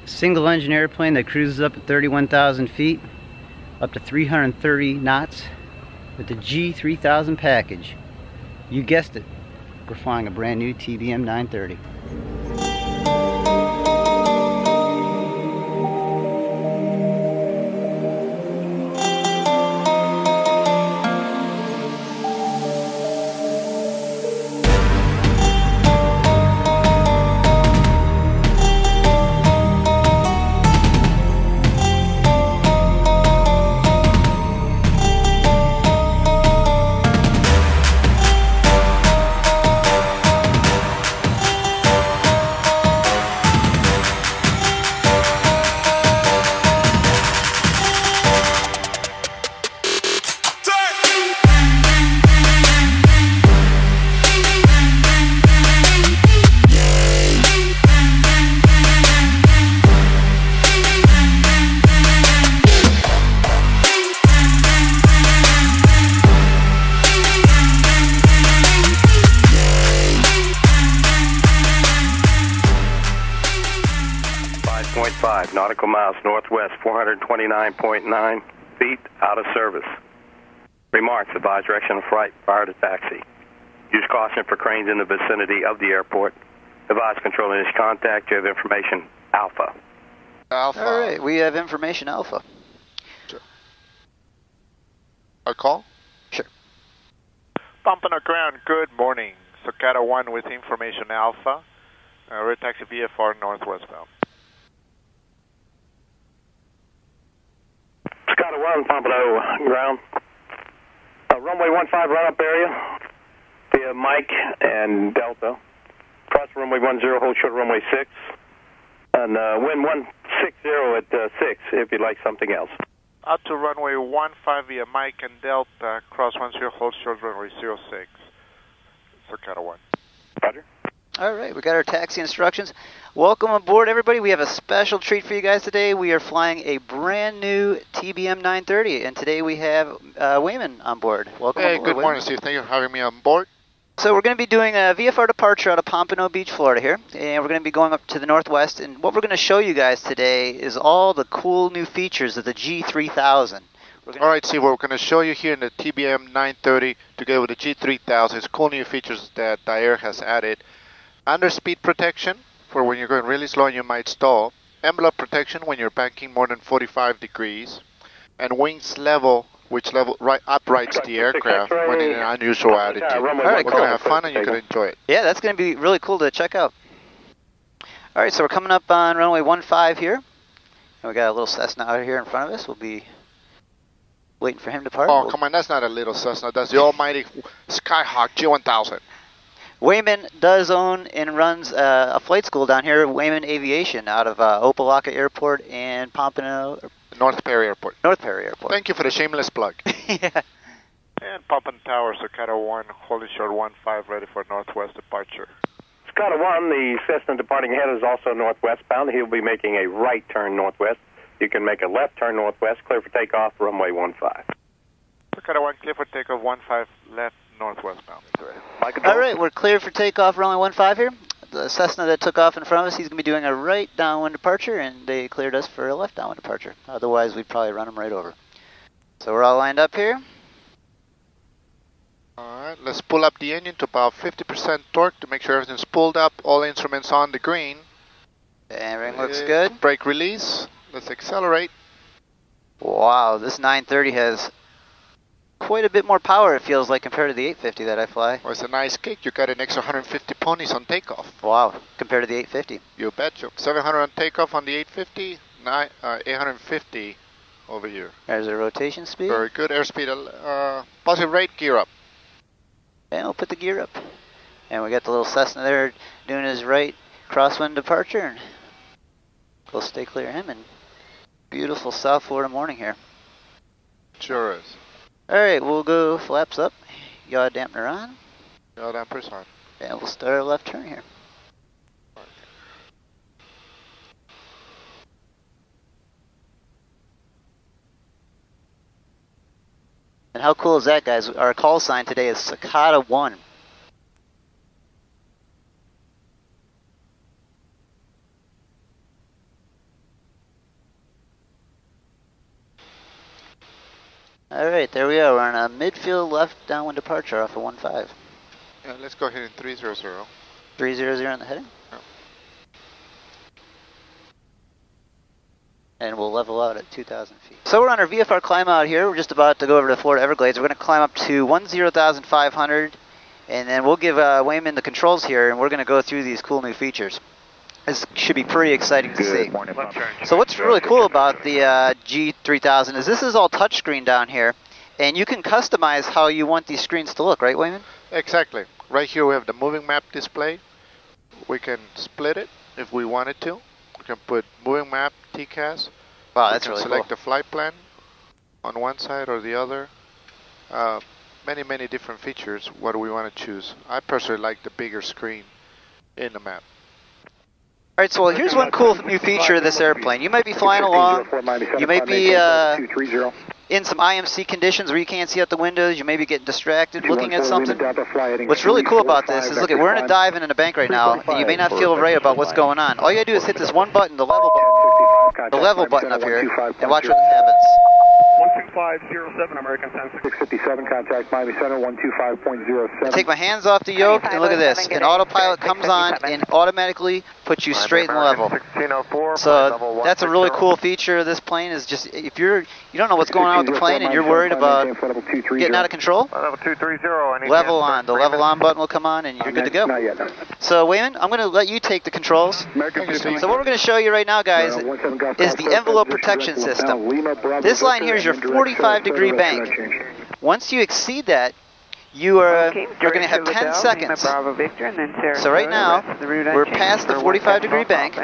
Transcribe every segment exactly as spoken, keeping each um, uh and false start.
Single engine airplane that cruises up at thirty-one thousand feet, up to three hundred thirty knots with the G three thousand package. You guessed it, we're flying a brand new T B M nine thirty. five point five nautical miles northwest, four hundred twenty-nine point nine feet out of service. Remarks: advise direction of flight prior to taxi. Use caution for cranes in the vicinity of the airport. Advise control initial contact. You have information Alpha. Alpha. All right, we have information Alpha. Sure. A call? Sure. Pompano ground, good morning. Cicada one with information Alpha. Uh, Red taxi V F R northwestbound. Cicada one, Pompano ground. Uh, runway one five run-up area via Mike and Delta. Cross runway one zero, hold short runway six. And uh, wind one six zero at uh, six if you'd like something else. Out to runway one five via Mike and Delta. Cross one zero, hold short runway zero six. Cicada one. Roger. All right, we got our taxi instructions. Welcome aboard, everybody. We have a special treat for you guys today. We are flying a brand new T B M nine thirty, and today we have uh, Wayman on board. Welcome Hey, aboard, good Wayman. morning, Steve. Thank you for having me on board. So we're going to be doing a V F R departure out of Pompano Beach, Florida here, and we're going to be going up to the northwest, and what we're going to show you guys today is all the cool new features of the G three thousand. All right, Steve, we're going to show you here in the T B M nine thirty together with the G three thousand. It's cool new features that Dair has added. Underspeed protection for when you're going really slow and you might stall. Envelope protection when you're banking more than forty-five degrees. And wings level, which level right uprights the aircraft when in an unusual attitude. All right, we're cool. going to have fun and you can enjoy it. Yeah, that's going to be really cool to check out. All right, so we're coming up on runway one five here. And we got a little Cessna out here in front of us. We'll be waiting for him to part. Oh, We'll... come on, that's not a little Cessna. That's the almighty Skyhawk G one thousand. Wayman does own and runs uh, a flight school down here, Wayman Aviation, out of uh, Opelika Airport and Pompano... North Perry Airport. North Perry Airport. Thank you for the shameless plug. Yeah. And Pompano Tower, Cicada one, holding short one five, ready for northwest departure. Cicada one, the Cessna departing ahead is also northwestbound. He'll be making a right turn northwest. You can make a left turn northwest, clear for takeoff, runway one five. Cicada one, clear for takeoff, one five, left northwestbound. All right, we're clear for takeoff, runway one five here. The Cessna that took off in front of us, he's going to be doing a right downwind departure, and they cleared us for a left downwind departure. Otherwise, we'd probably run them right over. So we're all lined up here. All right, let's pull up the engine to about fifty percent torque to make sure everything's pulled up, all instruments on the green. Everything looks Uh, good. Brake release. Let's accelerate. Wow, this nine thirty has quite a bit more power, it feels like, compared to the eight fifty that I fly. Well, it's a nice kick. You got an extra one hundred fifty ponies on takeoff. Wow, compared to the eight fifty. You betcha. seven hundred on takeoff on the eight fifty, nine, uh, eight hundred fifty over here. There's a rotation speed. Very good. Airspeed, uh, positive rate, gear up. And we'll put the gear up. And we got the little Cessna there doing his right crosswind departure. And we'll stay clear of him. And beautiful South Florida morning here. Sure is. All right, we'll go flaps up, yaw dampener on, Yaw dampers on. and we'll start our left turn here. And how cool is that, guys? Our call sign today is Cicada one. All right, there we are. We're on a midfield left downwind departure off of one five. Yeah, let's go ahead in three zero zero. three zero zero on the heading? Yeah. And we'll level out at two thousand feet. So we're on our V F R climb out here. We're just about to go over to Florida Everglades. We're going to climb up to ten thousand five hundred, and then we'll give uh, Wayman the controls here, and we're going to go through these cool new features. This should be pretty exciting to see. So what's really cool about the uh, G three thousand is this is all touchscreen down here, and you can customize how you want these screens to look, right, Wayman? Exactly. Right here we have the moving map display. We can split it if we wanted to. We can put moving map, T C A S. Wow, that's we can really select cool. the flight plan on one side or the other. Uh, many, many different features. What do we want to choose? I personally like the bigger screen in the map. All right, so well, here's one cool new feature of this airplane. You might be flying along, you might be uh, in some I M C conditions where you can't see out the windows, you may be getting distracted looking at something. What's really cool about this is, look, at we're in a dive and in a bank right now, and you may not feel right about what's going on. All you gotta do is hit this one button, the level button, the level button up here, and watch what happens. one two five zero seven, American ten six fifty-seven, contact Miami Center, one two five point zero seven. I take my hands off the yoke, and look at this. An autopilot comes on and automatically puts you straight and level. So that's a really cool feature of this plane, is just if you're, you don't know what's going on with the plane and you're worried about getting out of control, Level two three zero. level on. The level on button will come on and you're good to go. So Wayman, I'm going to let you take the controls. So what we're going to show you right now, guys, is the envelope protection system. This line here is your forty-five degree bank. Once you exceed that, you are you're going to have ten seconds. So right now, we're past the forty-five degree bank.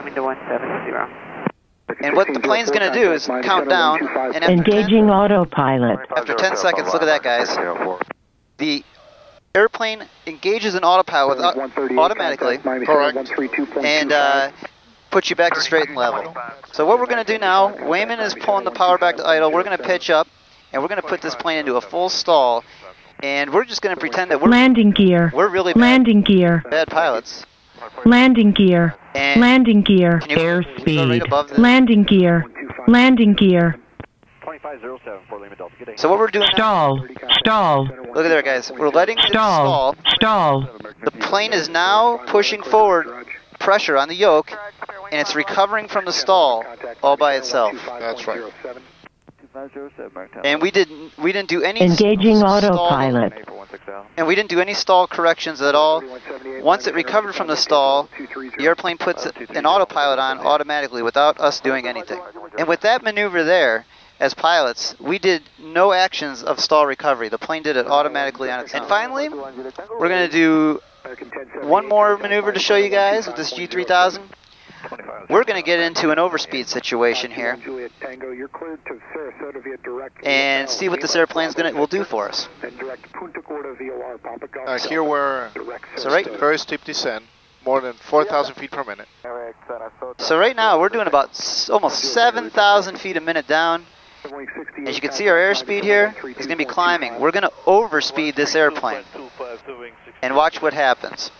And what the plane's going to do is count down. And after Engaging ten, autopilot. after ten seconds, look at that, guys. The airplane engages in autopilot without, automatically. Correct. And uh, puts you back to straight and level. So what we're going to do now, Wayman is pulling the power back to idle. We're going to pitch up, and we're going to put this plane into a full stall. And we're just going to pretend that we're Landing gear. we're really bad, Landing gear. bad pilots. Landing gear. And Landing gear. can you go right Airspeed. above the, Landing gear. Landing gear. twenty-five oh seven for Lima Delta. Good day. so what we're doing now, Stall. Stall. look at there, guys. We're letting it Stall. stall. Stall. The plane is now pushing forward pressure on the yoke, and it's recovering from the stall all by itself. That's right. And we didn't we didn't do any Engaging stall, autopilot. and we didn't do any stall corrections at all. Once it recovered from the stall, the airplane puts an autopilot on automatically without us doing anything. And with that maneuver there, as pilots, we did no actions of stall recovery. The plane did it automatically on its own. And finally, we're going to do one more maneuver to show you guys with this G three thousand. We're going to get into an overspeed situation here and see what this airplane's going to will do for us. Uh, here we're So right, very steep descent, more than four thousand feet per minute. so right now we're doing about s- almost seven thousand feet a minute down. As you can see, our airspeed here is going to be climbing. We're going to overspeed this airplane and watch what happens.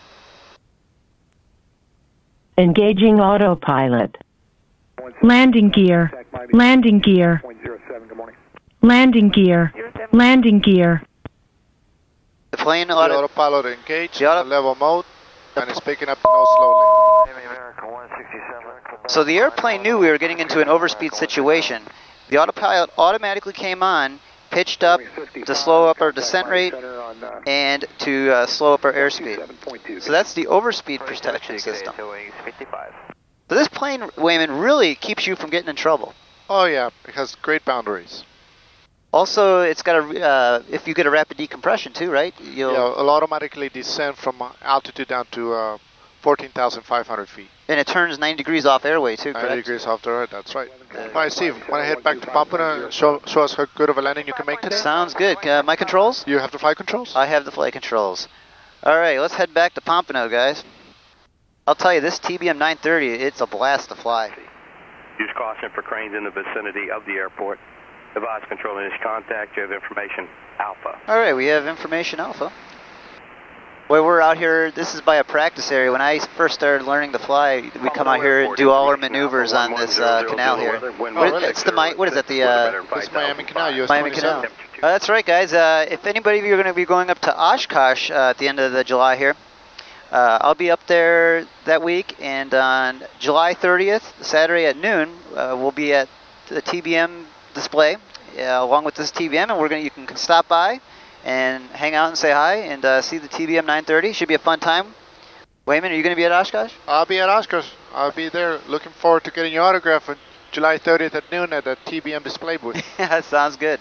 Engaging autopilot. Landing gear. Landing gear. Landing gear. Landing gear. The plane The auto autopilot engaged, The auto- in level mode, and it's picking up the nose slowly. So the airplane knew we were getting into an overspeed situation. The autopilot automatically came on, pitched up to slow up our descent rate and to uh, slow up our airspeed. So that's the overspeed protection system. So this plane, Wayman, really keeps you from getting in trouble. Oh yeah, it has great boundaries. Also, it's got a, uh, if you get a rapid decompression too, right? You'll, Yeah, it'll automatically descend from uh, altitude down to uh, fourteen thousand five hundred feet. and it turns ninety degrees off airway too, ninety correct? degrees off the right, that's right. All right, Steve, want to head back to Pampuna and show, show us how good of a landing you can make today? Sounds good. Uh, my controls? You have the flight controls? I have the flight controls. All right, let's head back to Pompano, guys. I'll tell you, this T B M nine thirty, it's a blast to fly. Use caution for cranes in the vicinity of the airport. Advise controlling this contact. You have information Alpha. All right, we have information Alpha. Well, we're out here, this is by a practice area. When I first started learning to fly, we come out here and do all our maneuvers on this uh, canal here. What, it's the, what is that, the uh, It's Miami Canal, U S Miami Canal. Uh, that's right, guys. Uh, if anybody of you are going to be going up to Oshkosh uh, at the end of the July here, uh, I'll be up there that week, and on July thirtieth, Saturday at noon, uh, we'll be at the T B M display uh, along with this T B M, and we're going to, you can stop by and hang out and say hi and uh, see the T B M nine thirty. Should be a fun time. Wayman, are you going to be at Oshkosh? I'll be at Oshkosh. I'll be there. Looking forward to getting your autograph on July thirtieth at noon at the T B M display booth. That sounds good.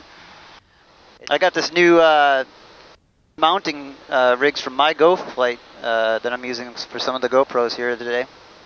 I got this new uh, mounting uh, rigs from my Go flight uh, that I'm using for some of the GoPros here today.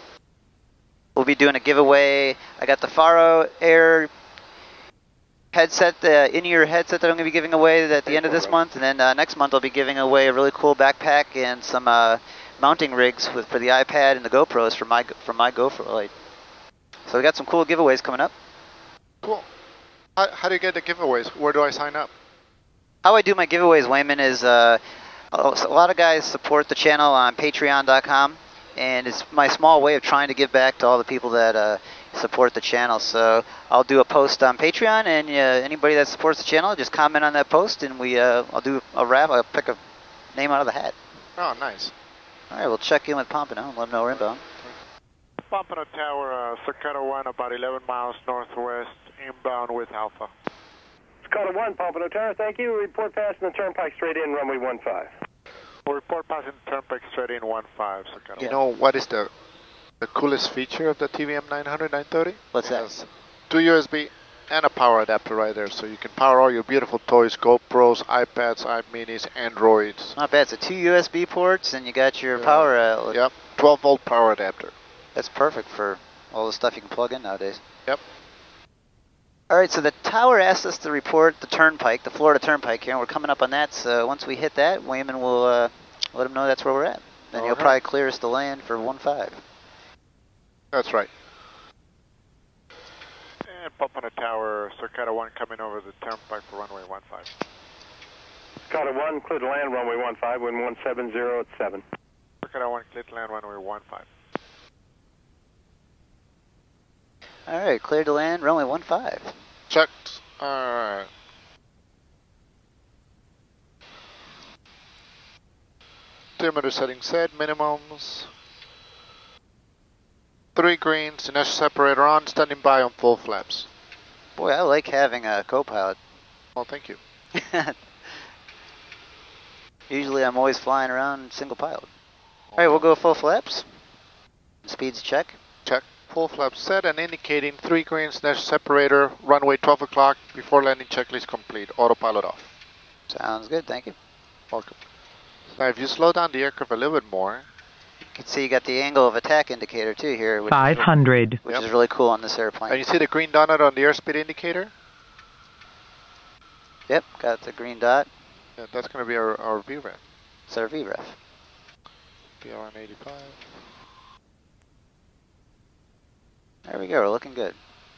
We'll be doing a giveaway. I got the Faro Air headset, the in-ear headset that I'm going to be giving away at the end of this month, and then uh, next month I'll be giving away a really cool backpack and some uh, mounting rigs with for the iPad and the GoPros from my from my GoPro flight. So we got some cool giveaways coming up. Cool. How, how do you get the giveaways? Where do I sign up? How I do my giveaways, Wayman, is uh, a lot of guys support the channel on patreon dot com, and it's my small way of trying to give back to all the people that uh, support the channel. So I'll do a post on Patreon, and uh, anybody that supports the channel, just comment on that post, and we uh, I'll do a wrap. I'll pick a name out of the hat. Oh, nice. All right, we'll check in with Pompano and let them know we're inbound. Pompano Tower, uh, Sakata one, about eleven miles northwest, inbound with Alpha. Sakata one, Pompano Tower, thank you. Report passing the turnpike straight in, runway one five. We'll report passing the turnpike straight in one five, Sakata You one. know what is the the coolest feature of the T B M nine hundred, nine thirty? What's that? Has two U S B and a power adapter right there, so you can power all your beautiful toys, GoPros, iPads, iMinis, Androids. Not bad. So two U S B ports, and you got your Yeah. power outlet. Yep, twelve volt power adapter. That's perfect for all the stuff you can plug in nowadays. Yep. All right, so the tower asked us to report the turnpike, the Florida Turnpike here, and we're coming up on that. So once we hit that, Wayman will uh, let him know that's where we're at. Then All he'll right. probably clear us to land for one five. That's right. And Pompano Tower, Sakata one coming over the turnpike for runway one five. Sakata one, clear to land, runway one five, wind one seven zero at seven. Sakata one, clear to land, runway one five. All right, cleared to land, runway one five. Checked. Alright. Altimeter setting set, minimums. Three greens, inertia separator on, standing by on full flaps. Boy, I like having a co-pilot. Well, thank you. Usually I'm always flying around single pilot. All right, we'll go full flaps. Speeds check. Check. Full flaps set and indicating three greens, inertia separator, runway twelve o'clock, before landing checklist complete. Autopilot off. Sounds good, thank you. Welcome. Now, if you slow down the aircraft a little bit more, You can see you got the angle of attack indicator too here, which, five hundred. Is, which Yep. is really cool on this airplane. and you see the green donut on the airspeed indicator? Yep, got the green dot. Yeah, that's going to be our, our V REF. It's our V REF. B L N eighty-five. There we go, we're looking good.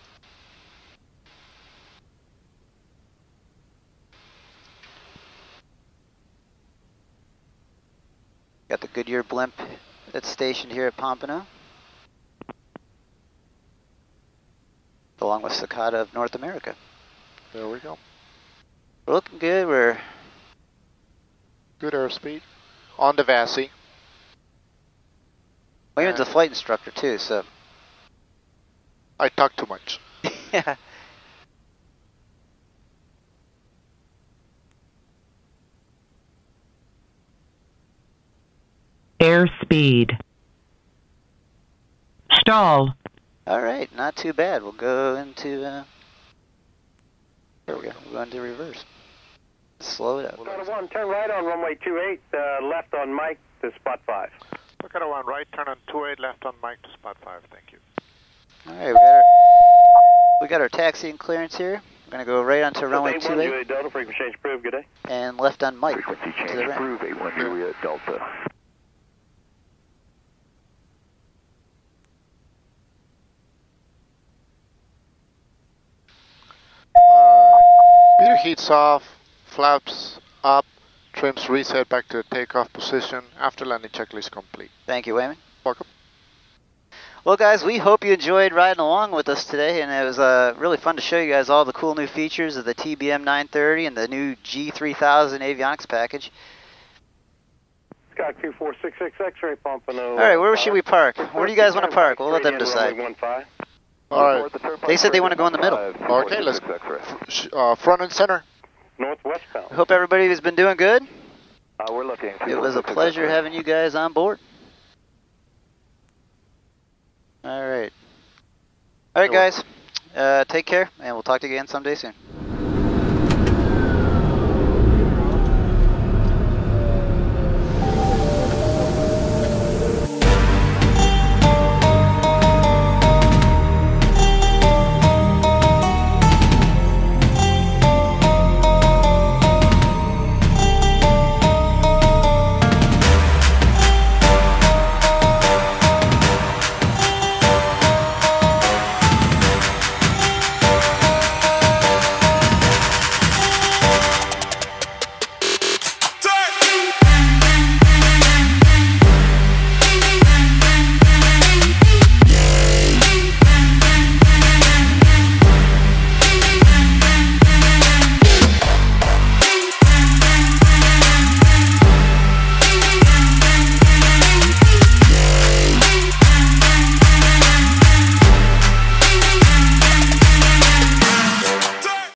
Got the Goodyear blimp that's stationed here at Pompano, along with Sakata of North America. There we go. We're looking good, we're Good airspeed. On the V A S I. Wayman's a flight instructor too, so I talk too much. yeah. Airspeed. Stall. All right, not too bad. We'll go into, uh, there we go, we'll go into reverse. Slow it up. Sakata one, turn right on runway two eight, uh, left on Mike to spot five. Sakata one, right turn on two eight, left on Mike to spot five, thank you. All right, we got our, we got our taxiing clearance here. We're going to go right onto runway two eight. Juliet Delta, frequency change approved, good day. And left on Mike Frequency to the change right. approved, eight one Juliet Delta. Alright. Meter heats off, flaps up, Trims reset back to the takeoff position. After landing checklist complete. Thank you, Wayman. Welcome. Well, guys, we hope you enjoyed riding along with us today, and it was uh, really fun to show you guys all the cool new features of the T B M nine thirty and the new G three thousand Avionics package. Sky two four six six X-ray pumping over. All right, where should we park? Where do you guys want to park? We'll let them decide. All right. They said they want to go in the middle. Okay, let's uh, front and center. Northwestbound. I hope everybody has been doing good. Uh, we're looking. It was a pleasure having you guys on board. All right. All right, guys. Uh, take care, and we'll talk to you again someday soon.